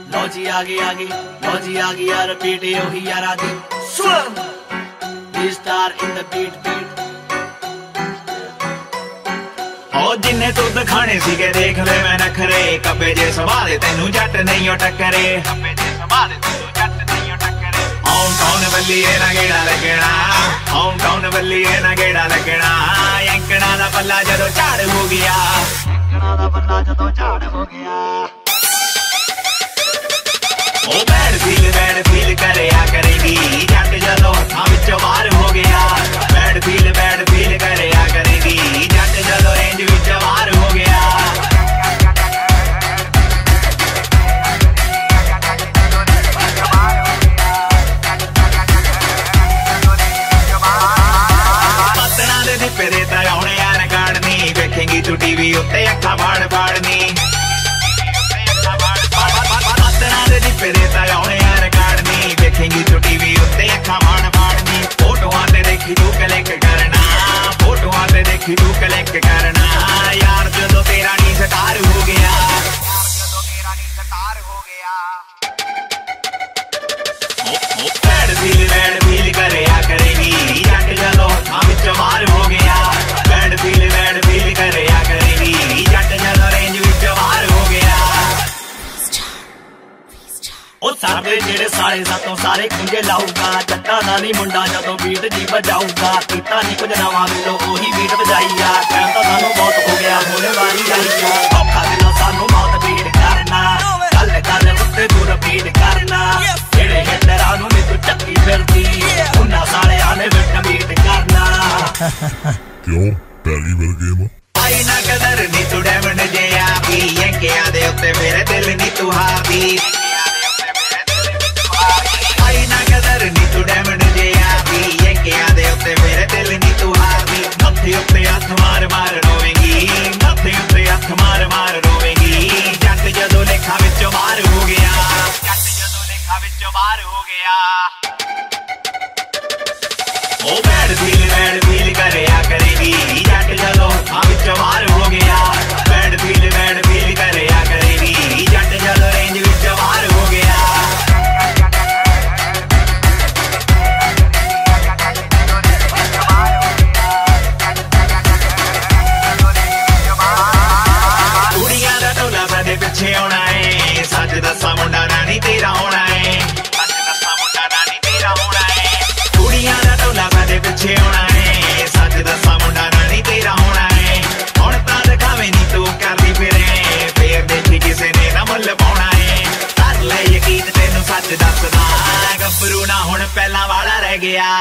लो जी आ गई लो जी आ गई यार रिपीट ओही यारा दी Swaran the star in the beat ओ जिन्ने तू दिखाने सीगे देख ले मैं नखरे कब्बे जे संभाले तेनू जट नहीं ओ टक्करे कब्बे जे संभाले तेनू जट नहीं ओ टक्करे होम टाउन बल्लीए ना गेड़ा लगना होम टाउन बल्लीए ना गेड़ा लगना अंकड़ा दा पल्ला जदों झाड़ हो गया अंकड़ा दा पल्ला जदों झाड़ हो गया ओ बैड फील करे आ करेगी जट जदों हत्थां विचों बाहर हो गया बैड फील करे आ करेगी जट जदों रेंज विचों बाहर हो गया पत्तनां दे दिप्पे दे तराउणे आ नगाड़नी वेखेंगी तू टीवी उत्ते अखां फाड़ फाड़नी दिप्पे तराउणे आ नगाड़नी वेखेंगी तू टीवी उत्ते अखां फाड़ फाड़नी फोटोआं ते देखी तू क्लिक करना फोटोआं ते देखी तू क्लिक करना यार जदों तेरा नी स्टार हो गया बैड फील करे आ करेगी जट जदों हत्थां विचों बाहर हो गया बैड फील करे आ करेगी जट जदों रेंज विचों बाहर हो गया ओ सारे जेड़े साले सातों सारे कुंजे लाऊगा जट्टा दा नी मुंडा जदों बीट जी बजाऊगा कीता नी कुछ नवां मिलो ओही बीट बजाईया टाइम तां सानू बहुत हो गया होने वाली आईया औखा दिलों सानू मौत बीट करना गल उत्ते तू रिपीट करना जेड़े हेटरां नू नी तू चक्की फिरदी उन्हां सालेआं ने विट बीट करना क्यों पहली बार गेम आई ना कदर नी तू डायमंड जे आपी अंकियां दे उत्ते मेरे दिल नी तू हावी नी तू डायमंड जे आपी अंकियां दे उत्ते मेरे दिल नी तू हावी मत्थे उत्ते हत्थ मार मार रोवेंगी मत्थे उत्ते हत्थ मार मार रोवेंगी जट जदों लेखा विचों बाहर हो गया जट जदों लेखा विचों बाहर हो गया ओ बैड फील करे आ करेगी जट जदों हत्थां विचों बाहर हो गया बैड फील करे आ करेगी जट जदों रेंज विचों बाहर हो गया पिछे आना है सच दसा मुंडा नानी तेरा होना है सच दसा मुंडा नानी तेरा होना है कुड़ियां दा टोला साडे पिछे आना है सच दसा मुंडा नानी तेरा होना है हुण तां दिखावे नी तू करदी फिर देखी किसे ने ना मुल पाउणा है कर ले यकीन तेनू सच दसदा गब्बरू ना हुण पहला वाला रह गया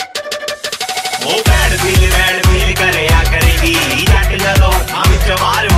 ओ बैड फील करे आ करेगी जट जदों हत्थां विचों बाहर